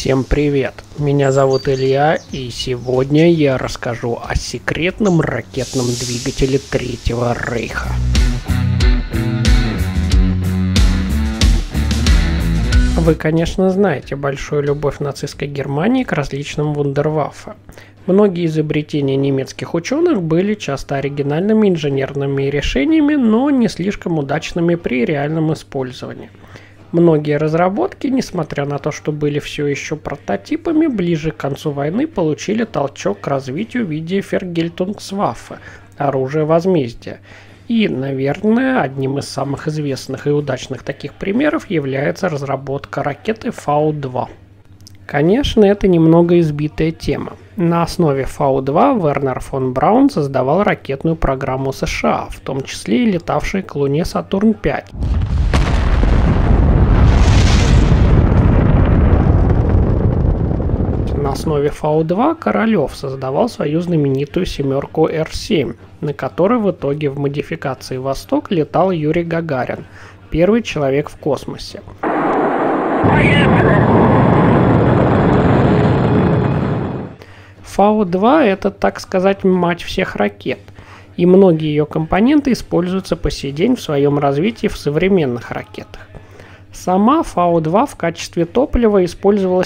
Всем привет! Меня зовут Илья, и сегодня я расскажу о секретном ракетном двигателе Третьего Рейха. Вы, конечно, знаете большую любовь нацистской Германии к различным вундерваффе. Многие изобретения немецких ученых были часто оригинальными инженерными решениями, но не слишком удачными при реальном использовании. Многие разработки, несмотря на то, что были все еще прототипами, ближе к концу войны получили толчок к развитию в виде Vergeltungswaffe – оружия возмездия. И, наверное, одним из самых известных и удачных таких примеров является разработка ракеты Фау-2. Конечно, это немного избитая тема. На основе Фау-2 Вернер фон Браун создавал ракетную программу США, в том числе и летавшие к Луне Сатурн-5. На основе Фау-2 Королев создавал свою знаменитую семерку Р-7, на которой в итоге в модификации «Восток» летал Юрий Гагарин, первый человек в космосе. Фау-2 – это, так сказать, мать всех ракет, и многие ее компоненты используются по сей день в своем развитии в современных ракетах. Сама Фау-2 в качестве топлива использовала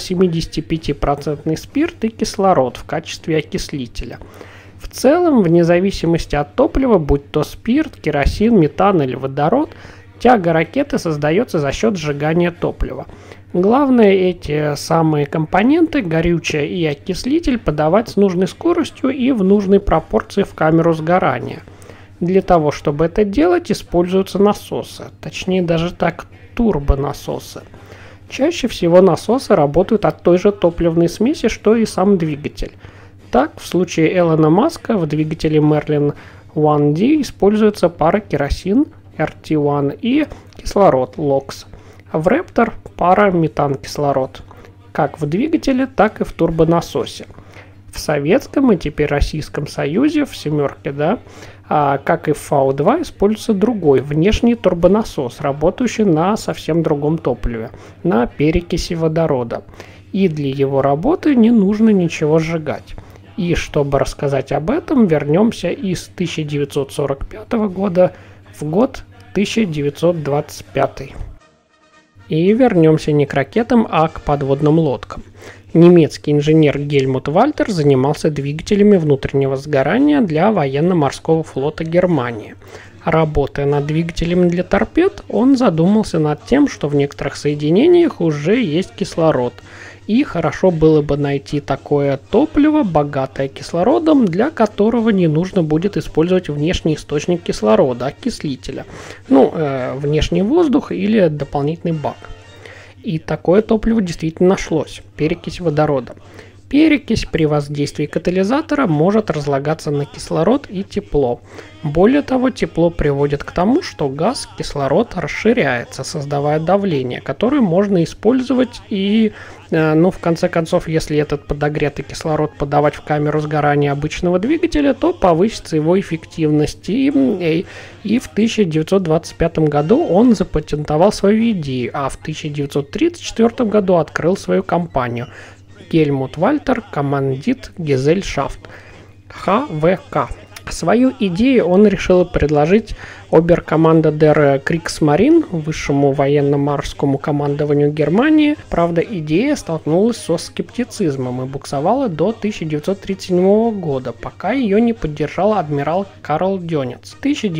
75% спирт и кислород в качестве окислителя. В целом, вне зависимости от топлива, будь то спирт, керосин, метан или водород, тяга ракеты создается за счет сжигания топлива. Главное эти самые компоненты, горючее и окислитель, подавать с нужной скоростью и в нужной пропорции в камеру сгорания. Для того, чтобы это делать, используются насосы, точнее даже так, турбонасосы. Чаще всего насосы работают от той же топливной смеси, что и сам двигатель. Так, в случае Элона Маска в двигателе Merlin 1D используется пара керосин RT1 и кислород LOX, а в Raptor пара метан-кислород, как в двигателе, так и в турбонасосе. В Советском и теперь Российском Союзе, в семерке, как и в Фау-2, используется другой внешний турбонасос, работающий на совсем другом топливе, на перекиси водорода. И для его работы не нужно ничего сжигать. И чтобы рассказать об этом, вернемся из 1945 года в год 1925. И вернемся не к ракетам, а к подводным лодкам. Немецкий инженер Гельмут Вальтер занимался двигателями внутреннего сгорания для военно-морского флота Германии. Работая над двигателями для торпед, он задумался над тем, что в некоторых соединениях уже есть кислород, и хорошо было бы найти такое топливо, богатое кислородом, для которого не нужно будет использовать внешний источник кислорода, окислителя, внешний воздух или дополнительный бак. И такое топливо действительно нашлось – перекись водорода. Перекись при воздействии катализатора может разлагаться на кислород и тепло. Более того, тепло приводит к тому, что газ, кислород, расширяется, создавая давление, которое можно использовать и, в конце концов, если этот подогретый кислород подавать в камеру сгорания обычного двигателя, то повысится его эффективность. И в 1925 году он запатентовал свою идею, а в 1934 году открыл свою компанию – Гельмут Вальтер Командит Gesellschaft ХВК. Свою идею он решил предложить Оберкоманда дер Кригсмарин, высшему военно-морскому командованию Германии. Правда, идея столкнулась со скептицизмом и буксовала до 1937 года, пока ее не поддержал адмирал Карл Дёнец. В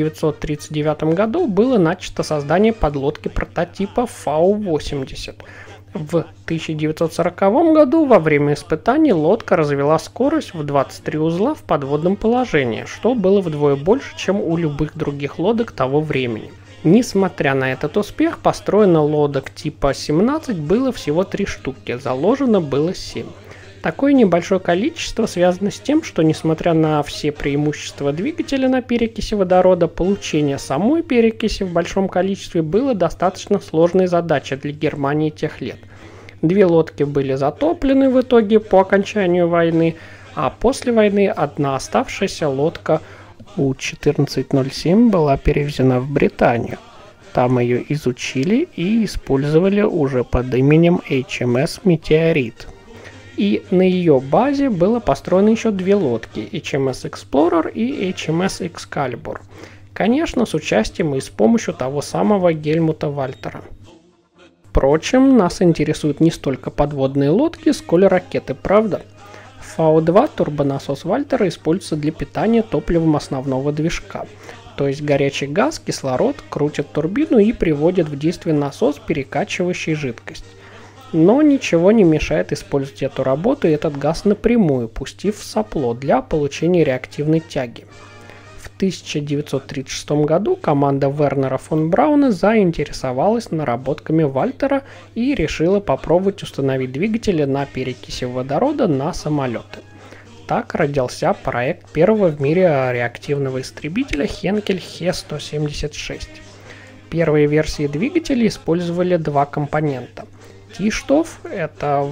1939 году было начато создание подлодки прототипа Фау-80. В 1940 году во время испытаний лодка развела скорость в 23 узла в подводном положении, что было вдвое больше, чем у любых других лодок того времени. Несмотря на этот успех, построено лодок типа 17 было всего 3 штуки, заложено было 7. Такое небольшое количество связано с тем, что, несмотря на все преимущества двигателя на перекиси водорода, получение самой перекиси в большом количестве было достаточно сложной задачей для Германии тех лет. 2 лодки были затоплены в итоге по окончанию войны, а после войны одна оставшаяся лодка У-1407 была перевезена в Британию. Там ее изучили и использовали уже под именем HMS Meteorite. И на ее базе было построено еще две лодки – HMS Explorer и HMS Excalibur. Конечно, с участием и с помощью того самого Гельмута Вальтера. Впрочем, нас интересуют не столько подводные лодки, сколь ракеты, правда? V2 турбонасос Вальтера используется для питания топливом основного движка. То есть горячий газ, кислород крутят турбину и приводят в действие насос, перекачивающий жидкость. Но ничего не мешает использовать эту работу и этот газ напрямую, пустив в сопло для получения реактивной тяги. В 1936 году команда Вернера фон Брауна заинтересовалась наработками Вальтера и решила попробовать установить двигатели на перекиси водорода на самолеты. Так родился проект первого в мире реактивного истребителя Хенкель Хе-176. Первые версии двигателей использовали два компонента. Тиштоф – это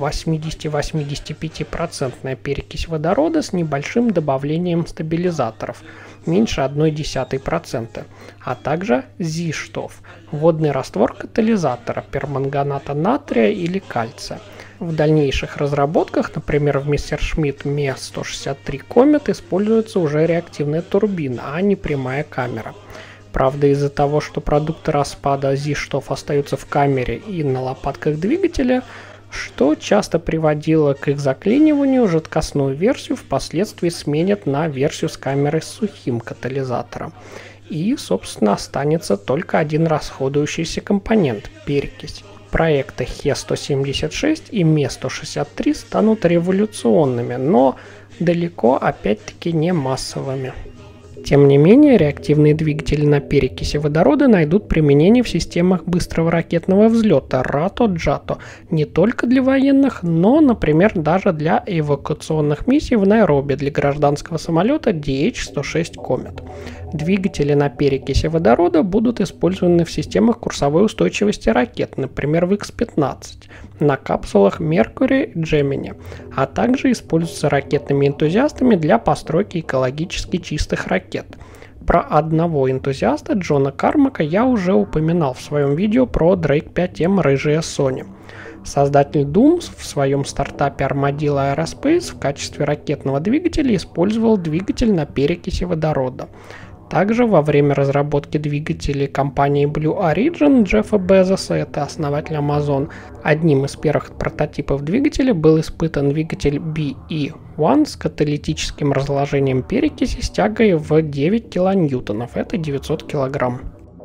80-85% перекись водорода с небольшим добавлением стабилизаторов, меньше 0,1%, а также Зиштоф – водный раствор катализатора, перманганата натрия или кальция. В дальнейших разработках, например, в Messerschmitt Me-163 Comet, используется уже реактивная турбина, а не прямая камера. Правда, из-за того, что продукты распада Зиштоф остаются в камере и на лопатках двигателя, что часто приводило к их заклиниванию, жидкостную версию впоследствии сменят на версию с камерой с сухим катализатором. И, собственно, останется только один расходующийся компонент – перекись. Проекты Хе-176 и Ме-163 станут революционными, но далеко опять-таки не массовыми. Тем не менее, реактивные двигатели на перекиси водорода найдут применение в системах быстрого ракетного взлета РАТО-Джато не только для военных, но, например, даже для эвакуационных миссий в Найроби для гражданского самолета DH-106 Comet. Двигатели на перекиси водорода будут использованы в системах курсовой устойчивости ракет, например, в X-15, на капсулах Mercury и Gemini, а также используются ракетными энтузиастами для постройки экологически чистых ракет. Про одного энтузиаста, Джона Кармака, я уже упоминал в своем видео про Drake 5M «Рыжая Sony». Создатель Dooms в своем стартапе Armadillo Aerospace в качестве ракетного двигателя использовал двигатель на перекиси водорода. Также во время разработки двигателей компании Blue Origin Джеффа Безоса, это основатель Amazon, одним из первых прототипов двигателя был испытан двигатель BE-1 с каталитическим разложением перекиси с тягой в 9 кН, это 900 кг.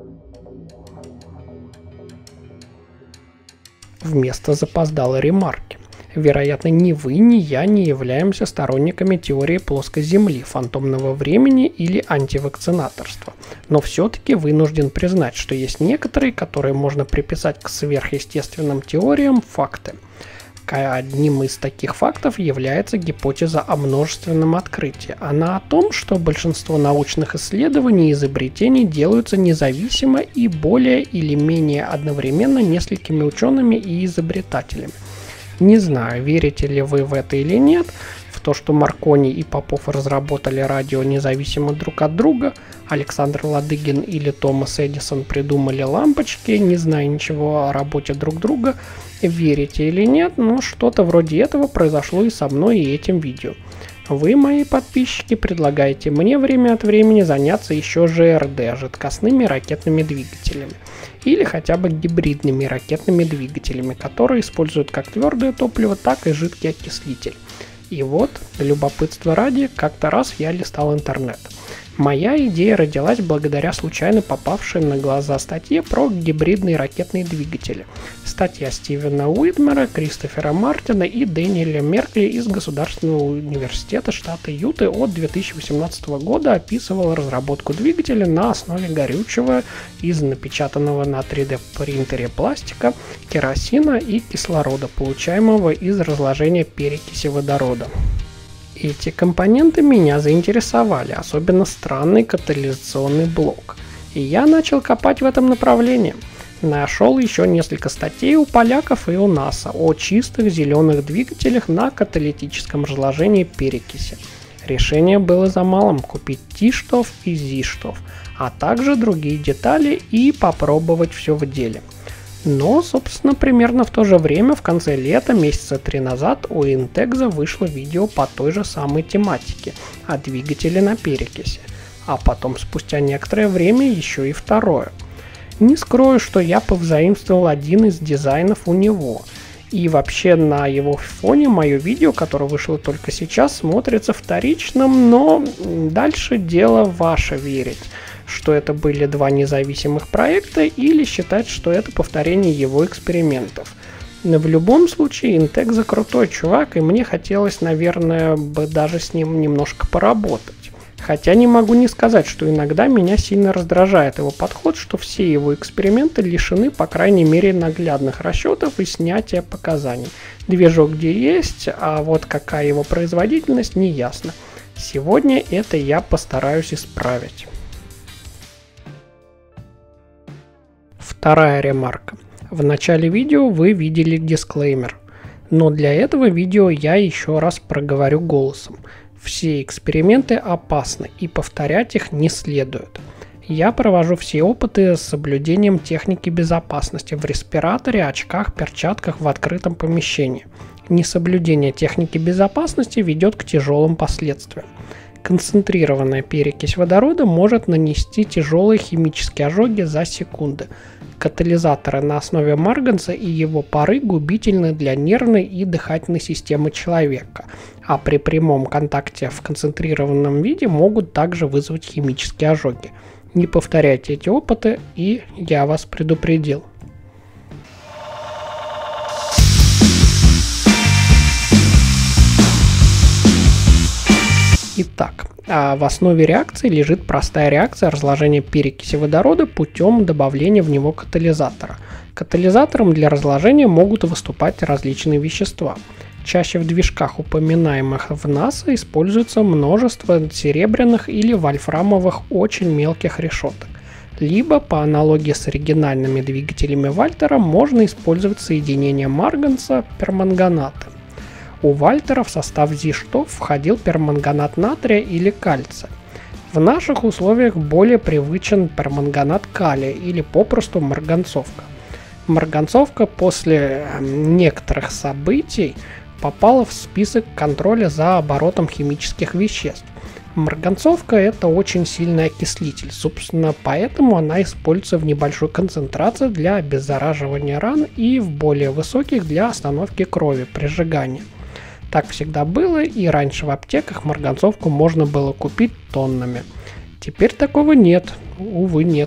Вместо запоздалой ремарки. Вероятно, ни вы, ни я не являемся сторонниками теории плоской Земли, фантомного времени или антивакцинаторства. Но все-таки вынужден признать, что есть некоторые, которые можно приписать к сверхъестественным теориям, факты. Одним из таких фактов является гипотеза о множественном открытии. Она о том, что большинство научных исследований и изобретений делаются независимо и более или менее одновременно несколькими учеными и изобретателями. Не знаю, верите ли вы в это или нет, в то, что Маркони и Попов разработали радио независимо друг от друга, Александр Ладыгин или Томас Эдисон придумали лампочки, не зная ничего о работе друг друга, верите или нет, но что-то вроде этого произошло и со мной, и этим видео. Вы, мои подписчики, предлагаете мне время от времени заняться еще ЖРД, жидкостными ракетными двигателями, или хотя бы гибридными ракетными двигателями, которые используют как твердое топливо, так и жидкий окислитель. И вот, любопытства ради, как-то раз я листал интернет. Моя идея родилась благодаря случайно попавшей на глаза статье про гибридные ракетные двигатели. Статья Стивена Уитмера, Кристофера Мартина и Дэниеля Меркли из Государственного университета штата Юта от 2018 года описывала разработку двигателя на основе горючего из напечатанного на 3D принтере пластика, керосина и кислорода, получаемого из разложения перекиси водорода. Эти компоненты меня заинтересовали, особенно странный катализационный блок. И я начал копать в этом направлении. Нашел еще несколько статей у поляков и у НАСА о чистых зеленых двигателях на каталитическом разложении перекиси. Решение было за малым – купить Тиштоф и Зиштоф. а также другие детали и попробовать все в деле. Но, собственно, примерно в то же время, в конце лета, месяца 3 назад, у Intexa вышло видео по той же самой тематике о двигателе на перекиси, а потом спустя некоторое время еще и второе. Не скрою, что я повзаимствовал один из дизайнов у него, и вообще на его фоне мое видео, которое вышло только сейчас, смотрится вторичным, но дальше дело ваше верить, что это были два независимых проекта, или считать, что это повторение его экспериментов. Но в любом случае Intexa крутой чувак, и мне хотелось, наверное, бы даже с ним немножко поработать. Хотя не могу не сказать, что иногда меня сильно раздражает его подход, что все его эксперименты лишены, по крайней мере, наглядных расчетов и снятия показаний. Движок где есть, а вот какая его производительность, не ясно. Сегодня это я постараюсь исправить. Вторая ремарка. В начале видео вы видели дисклеймер, но для этого видео я еще раз проговорю голосом. Все эксперименты опасны, и повторять их не следует. Я провожу все опыты с соблюдением техники безопасности в респираторе, очках, перчатках в открытом помещении. Несоблюдение техники безопасности ведет к тяжелым последствиям. Концентрированная перекись водорода может нанести тяжелые химические ожоги за секунды. Катализаторы на основе марганца и его пары губительны для нервной и дыхательной системы человека, а при прямом контакте в концентрированном виде могут также вызвать химические ожоги. Не повторяйте эти опыты, и я вас предупредил. Итак, в основе реакции лежит простая реакция разложения перекиси водорода путем добавления в него катализатора. Катализатором для разложения могут выступать различные вещества. Чаще в движках, упоминаемых в НАСА, используется множество серебряных или вольфрамовых очень мелких решеток. Либо, по аналогии с оригинальными двигателями Вальтера, можно использовать соединение марганца перманганата. У Вальтера в состав ЗИ-штов входил перманганат натрия или кальция. В наших условиях более привычен перманганат калия или попросту марганцовка. Марганцовка после некоторых событий попала в список контроля за оборотом химических веществ. Марганцовка – это очень сильный окислитель, собственно, поэтому она используется в небольшой концентрации для обеззараживания ран и в более высоких для остановки крови при сжигании. Так всегда было, и раньше в аптеках марганцовку можно было купить тоннами. Теперь такого нет, увы, нет.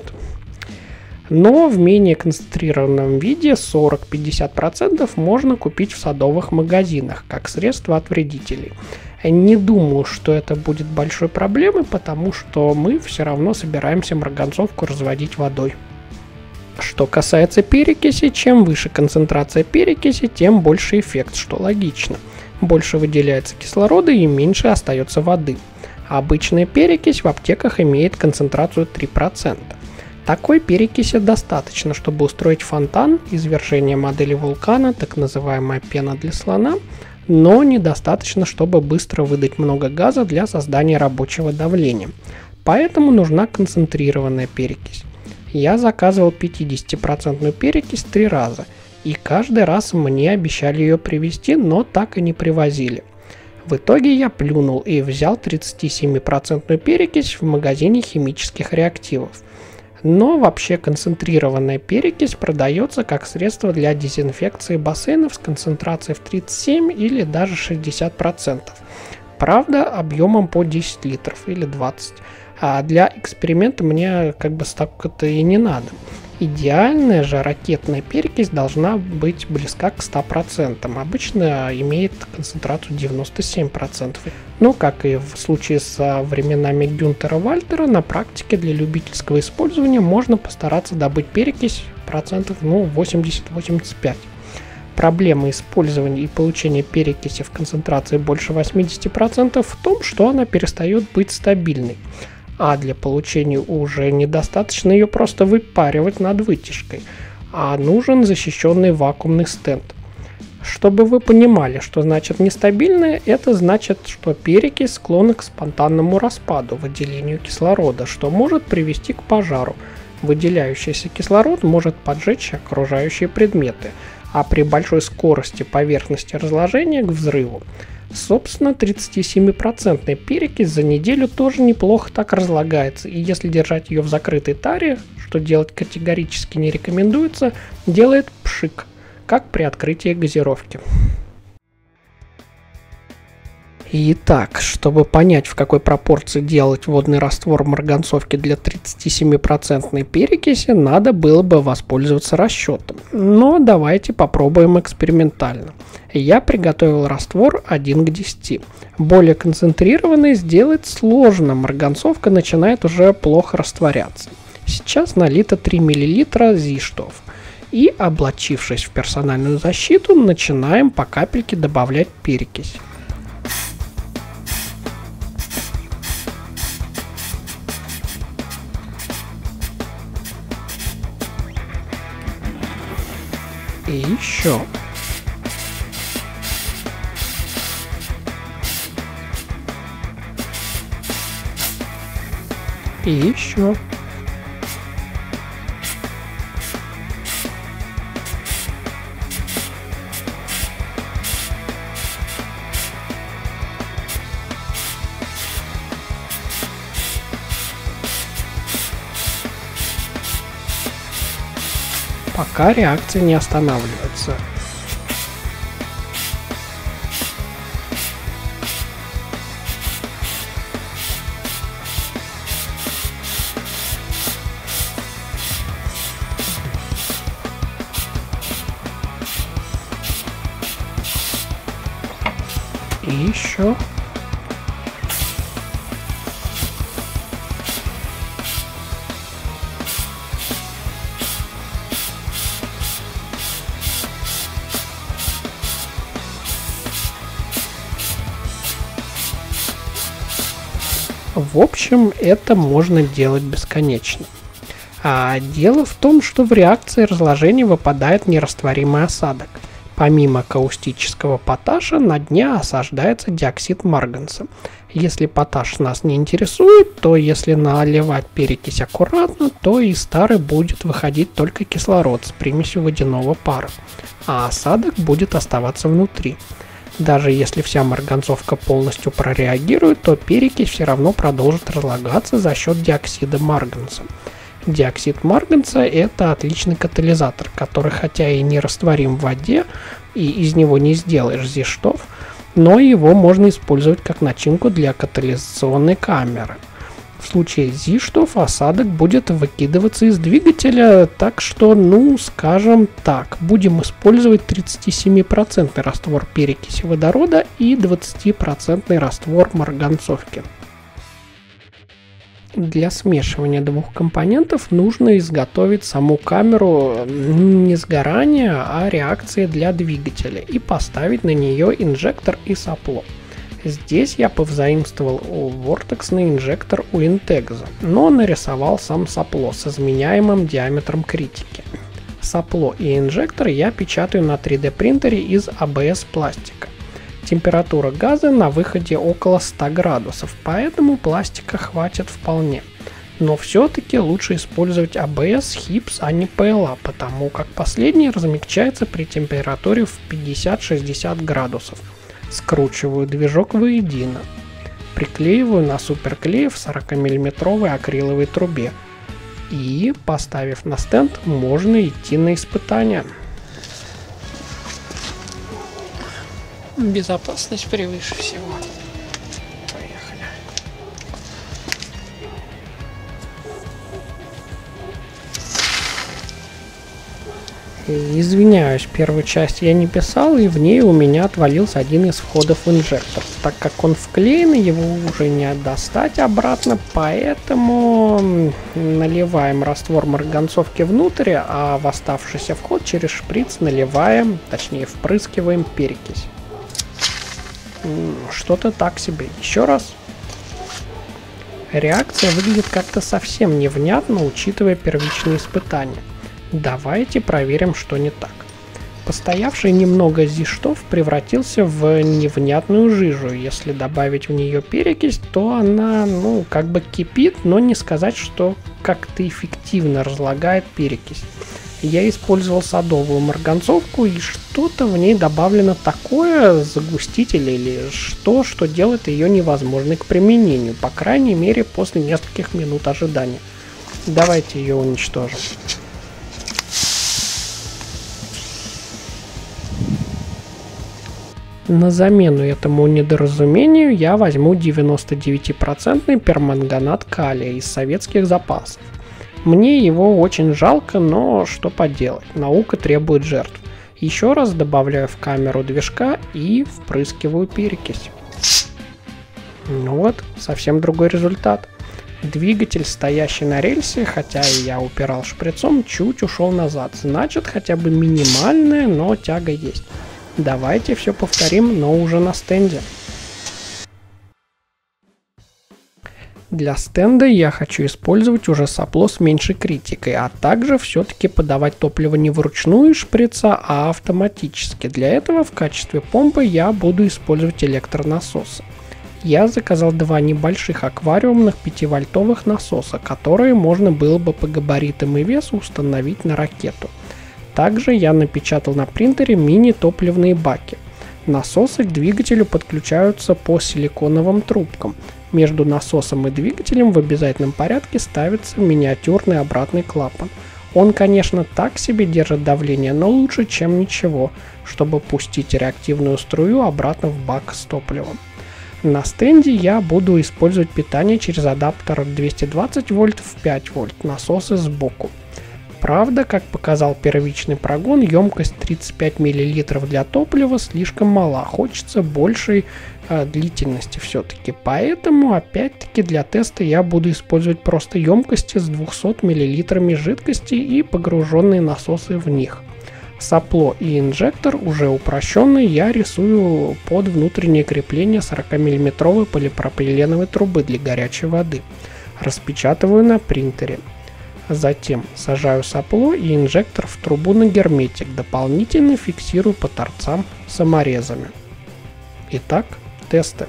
Но в менее концентрированном виде 40-50% можно купить в садовых магазинах, как средство от вредителей. Не думаю, что это будет большой проблемой, потому что мы все равно собираемся марганцовку разводить водой. Что касается перекиси, чем выше концентрация перекиси, тем больше эффект, что логично. Больше выделяется кислорода и меньше остается воды. Обычная перекись в аптеках имеет концентрацию 3%. Такой перекиси достаточно, чтобы устроить фонтан, извержение модели вулкана, так называемая пена для слона, но недостаточно, чтобы быстро выдать много газа для создания рабочего давления. Поэтому нужна концентрированная перекись. Я заказывал 50% перекись 3 раза, и каждый раз мне обещали ее привезти, но так и не привозили. В итоге я плюнул и взял 37% перекись в магазине химических реактивов. Но вообще концентрированная перекись продается как средство для дезинфекции бассейнов с концентрацией в 37 или даже 60%. Правда, объемом по 10 литров или 20. А для эксперимента мне как бы столько-то и не надо. Идеальная же ракетная перекись должна быть близка к 100%. Обычно имеет концентрацию 97%. Но, как и в случае со временами Гюнтера Вальтера, на практике для любительского использования можно постараться добыть перекись процентов 80-85%. Проблема использования и получения перекиси в концентрации больше 80% в том, что она перестает быть стабильной. А для получения уже недостаточно ее просто выпаривать над вытяжкой, а нужен защищенный вакуумный стенд. Чтобы вы понимали, что значит нестабильная, это значит, что перекись склонна к спонтанному распаду, выделению кислорода, что может привести к пожару. Выделяющийся кислород может поджечь окружающие предметы, а при большой скорости поверхности разложения к взрыву. Собственно, 37% перекись за неделю тоже неплохо так разлагается, и если держать ее в закрытой таре, что делать категорически не рекомендуется, делает пшик, как при открытии газировки. Итак, чтобы понять, в какой пропорции делать водный раствор марганцовки для 37% перекиси, надо было бы воспользоваться расчетом. Но давайте попробуем экспериментально. Я приготовил раствор 1 к 10. Более концентрированный сделать сложно, марганцовка начинает уже плохо растворяться. Сейчас налито 3 мл зиштов. И, облачившись в персональную защиту, начинаем по капельке добавлять перекись. И еще. И еще. Пока реакция не останавливается. И еще. В общем, это можно делать бесконечно. А дело в том, что в реакции разложения выпадает нерастворимый осадок. Помимо каустического поташа на дне осаждается диоксид марганца. Если поташ нас не интересует, то если наливать перекись аккуратно, то из тары будет выходить только кислород с примесью водяного пара, а осадок будет оставаться внутри. Даже если вся марганцовка полностью прореагирует, то перекись все равно продолжит разлагаться за счет диоксида марганца. Диоксид марганца – это отличный катализатор, который хотя и не растворим в воде, и из него не сделаешь зиштов, но его можно использовать как начинку для катализационной камеры. В случае зиштов осадок будет выкидываться из двигателя, так что, скажем так, будем использовать 37% раствор перекиси водорода и 20% раствор марганцовки. Для смешивания двух компонентов нужно изготовить саму камеру не сгорания, а реакции для двигателя и поставить на нее инжектор и сопло. Здесь я повзаимствовал вортексный инжектор у Интегза, но нарисовал сам сопло с изменяемым диаметром критики. Сопло и инжектор я печатаю на 3D принтере из АБС пластика. Температура газа на выходе около 100 градусов, поэтому пластика хватит вполне. Но все-таки лучше использовать АБС HIPS, а не PLA, потому как последний размягчается при температуре в 50-60 градусов. Скручиваю движок воедино. Приклеиваю на суперклей в 40 мм акриловой трубе. И, поставив на стенд, можно идти на испытания. Безопасность превыше всего. Поехали. Извиняюсь, первую часть я не писал, и в ней у меня отвалился один из входов в инжектор. Так как он вклеен, его уже не достать обратно, поэтому наливаем раствор марганцовки внутрь, а в оставшийся вход через шприц наливаем, точнее впрыскиваем перекись. Что-то так себе. Еще раз. Реакция выглядит как-то совсем невнятно, учитывая первичные испытания. Давайте проверим, что не так. Постоявший немного зиштов превратился в невнятную жижу. Если добавить в нее перекись, то она, как бы кипит, но не сказать, что как-то эффективно разлагает перекись. Я использовал садовую марганцовку, и что-то в ней добавлено такое, загуститель или что делает ее невозможной к применению, по крайней мере после нескольких минут ожидания. Давайте ее уничтожим. На замену этому недоразумению я возьму 99% перманганат калия из советских запасов. Мне его очень жалко, но что поделать, наука требует жертв. Еще раз добавляю в камеру движка и впрыскиваю перекись. Ну вот, совсем другой результат. Двигатель, стоящий на рельсе, хотя и я упирал шприцом, чуть ушел назад. Значит, хотя бы минимальная, но тяга есть. Давайте все повторим, но уже на стенде. Для стенда я хочу использовать уже сопло с меньшей критикой, а также все-таки подавать топливо не вручную из шприца, а автоматически. Для этого в качестве помпы я буду использовать электронасосы. Я заказал два небольших аквариумных 5-вольтовых насоса, которые можно было бы по габаритам и весу установить на ракету. Также я напечатал на принтере мини-топливные баки. Насосы к двигателю подключаются по силиконовым трубкам. Между насосом и двигателем в обязательном порядке ставится миниатюрный обратный клапан. Он, конечно, так себе держит давление, но лучше, чем ничего, чтобы пустить реактивную струю обратно в бак с топливом. На стенде я буду использовать питание через адаптер 220 вольт в 5 вольт, насосы сбоку. Правда, как показал первичный прогон, емкость 35 мл для топлива слишком мала, хочется большей длительности все-таки. Поэтому, опять-таки, для теста я буду использовать просто емкости с 200 мл жидкости и погруженные насосы в них. Сопло и инжектор, уже упрощенный, я рисую под внутреннее крепление 40-мм полипропиленовой трубы для горячей воды. Распечатываю на принтере. Затем сажаю сопло и инжектор в трубу на герметик, дополнительно фиксирую по торцам саморезами. Итак, тесты.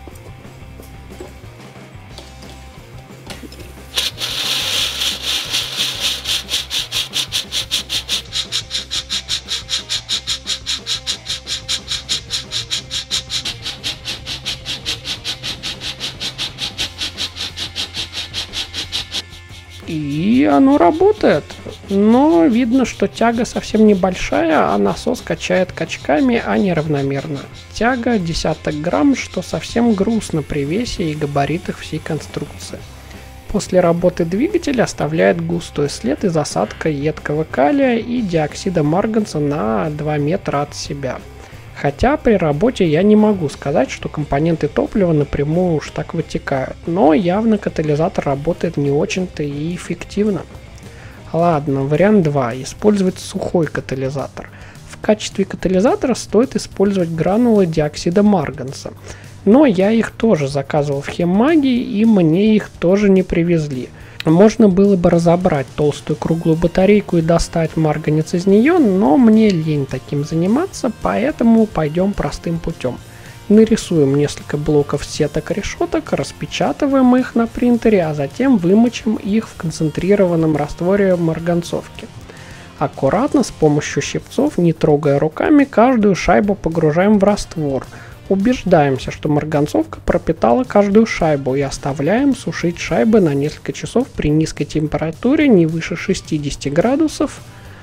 И оно работает, но видно, что тяга совсем небольшая, а насос качает качками, а не равномерно. Тяга десяток грамм, что совсем грустно при весе и габаритах всей конструкции. После работы двигатель оставляет густой след из осадка едкого калия и диоксида марганца на 2 метра от себя. Хотя при работе я не могу сказать, что компоненты топлива напрямую уж так вытекают, но явно катализатор работает не очень-то и эффективно. Ладно, вариант 2. Использовать сухой катализатор. В качестве катализатора стоит использовать гранулы диоксида марганца. Но я их тоже заказывал в химмаге, и мне их тоже не привезли. Можно было бы разобрать толстую круглую батарейку и достать марганец из нее, но мне лень таким заниматься, поэтому пойдем простым путем. Нарисуем несколько блоков сеток-решеток, распечатываем их на принтере, а затем вымочим их в концентрированном растворе марганцовки. Аккуратно с помощью щипцов, не трогая руками, каждую шайбу погружаем в раствор. Убеждаемся, что марганцовка пропитала каждую шайбу, и оставляем сушить шайбы на несколько часов при низкой температуре не выше 60 градусов.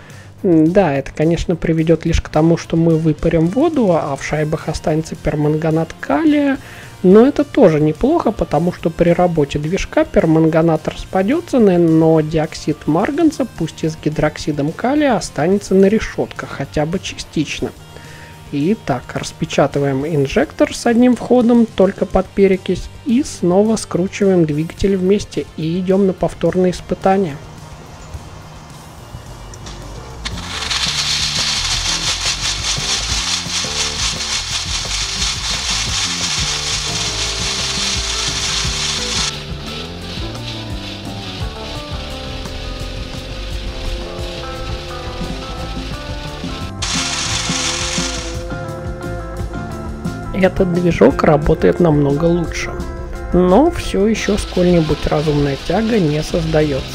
Да, это, конечно, приведет лишь к тому, что мы выпарим воду, а в шайбах останется перманганат калия. Но это тоже неплохо, потому что при работе движка перманганат распадется, но диоксид марганца, пусть и с гидроксидом калия, останется на решетках, хотя бы частично. Итак, распечатываем инжектор с одним входом, только под перекись, и снова скручиваем двигатель вместе и идем на повторные испытания. этот движок работает намного лучше. Но все еще сколь-нибудь разумная тяга не создается.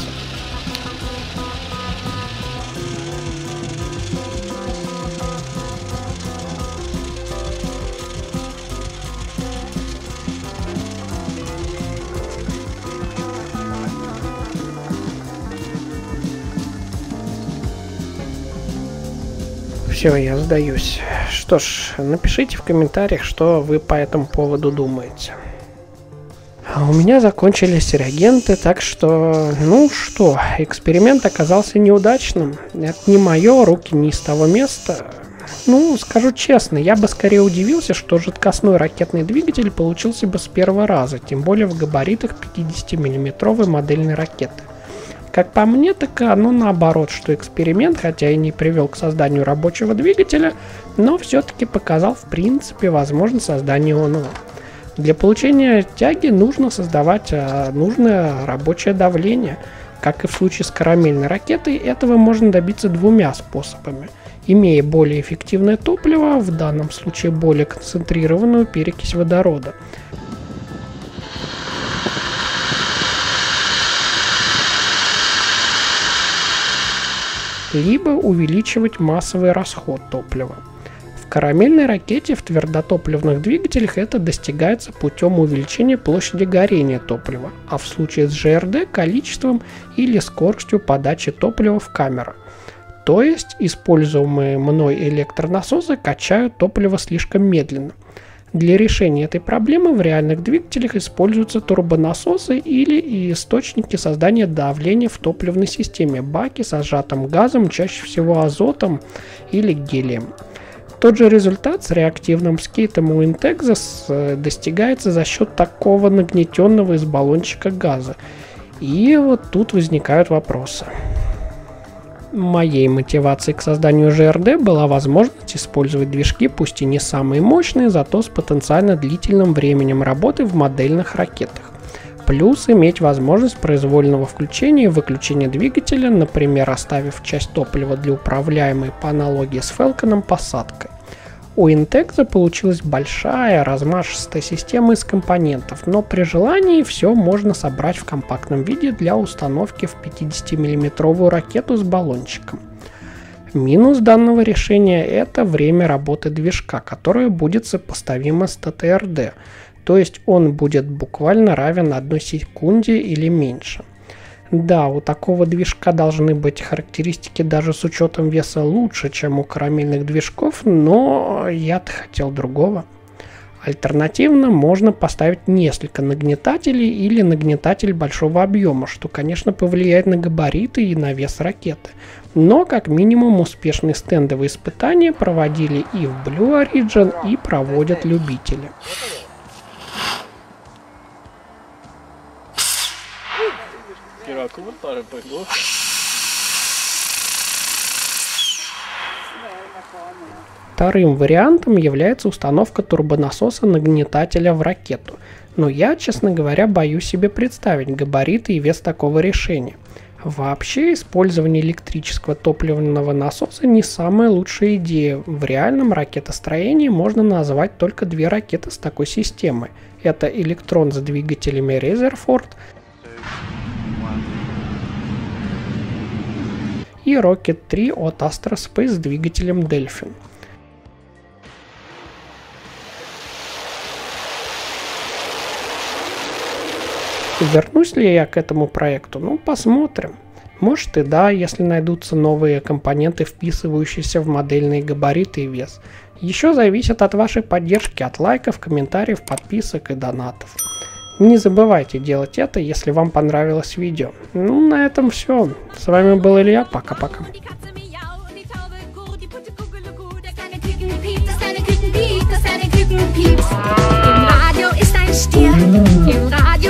Все, я сдаюсь. Что ж, напишите в комментариях, что вы по этому поводу думаете. А у меня закончились реагенты, так что, ну что, эксперимент оказался неудачным. Это не мое, руки не из того места. Ну, скажу честно, я бы скорее удивился, что жидкостной ракетный двигатель получился бы с первого раза, тем более в габаритах 50-мм модельной ракеты. Как по мне, так оно наоборот, что эксперимент, хотя и не привел к созданию рабочего двигателя, но все-таки показал в принципе возможность создания ОНО. Для получения тяги нужно создавать нужное рабочее давление. Как и в случае с карамельной ракетой, этого можно добиться двумя способами. Имея более эффективное топливо, в данном случае более концентрированную перекись водорода. Либо увеличивать массовый расход топлива. В карамельной ракете в твердотопливных двигателях это достигается путем увеличения площади горения топлива, а в случае с ЖРД количеством или скоростью подачи топлива в камеру. То есть используемые мной электронасосы качают топливо слишком медленно. Для решения этой проблемы в реальных двигателях используются турбонасосы или источники создания давления в топливной системе, баки со сжатым газом, чаще всего азотом или гелием. Тот же результат с реактивным скейтом у Intexus достигается за счет такого нагнетенного из баллончика газа. И вот тут возникают вопросы. Моей мотивацией к созданию ЖРД была возможность использовать движки, пусть и не самые мощные, зато с потенциально длительным временем работы в модельных ракетах. Плюс иметь возможность произвольного включения и выключения двигателя, например, оставив часть топлива для управляемой по аналогии с Falcon посадкой. У Intexa получилась большая размашистая система из компонентов, но при желании все можно собрать в компактном виде для установки в 50-мм ракету с баллончиком. Минус данного решения – это время работы движка, которое будет сопоставимо с ТТРД, то есть он будет буквально равен 1 секунде или меньше. Да, у такого движка должны быть характеристики даже с учетом веса лучше, чем у карамельных движков, но я-то хотел другого. Альтернативно можно поставить несколько нагнетателей или нагнетатель большого объема, что, конечно, повлияет на габариты и на вес ракеты. Но, как минимум, успешные стендовые испытания проводили и в Blue Origin, и проводят любители. Вторым вариантом является установка турбонасоса нагнетателя в ракету, но я, честно говоря, боюсь себе представить габариты и вес такого решения. Вообще, использование электрического топливного насоса не самая лучшая идея. В реальном ракетостроении можно назвать только две ракеты с такой системой. Это Electron с двигателями Rutherford и Rocket 3 от Astrospace с двигателем Delphin. Вернусь ли я к этому проекту? Ну, посмотрим. Может и да, если найдутся новые компоненты, вписывающиеся в модельные габариты и вес. Еще зависит от вашей поддержки, от лайков, комментариев, подписок и донатов. Не забывайте делать это, если вам понравилось видео. Ну, на этом все. С вами был Илья. Пока-пока. Im Radio ist ein Stier, im Radio